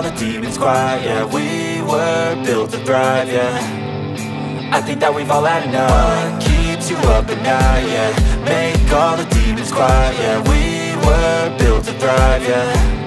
all the demons quiet. Yeah, we were built to thrive, yeah. I think that we've all had enough. What keeps you up at night, yeah. Make all the demons quiet, yeah. We were built to thrive, yeah.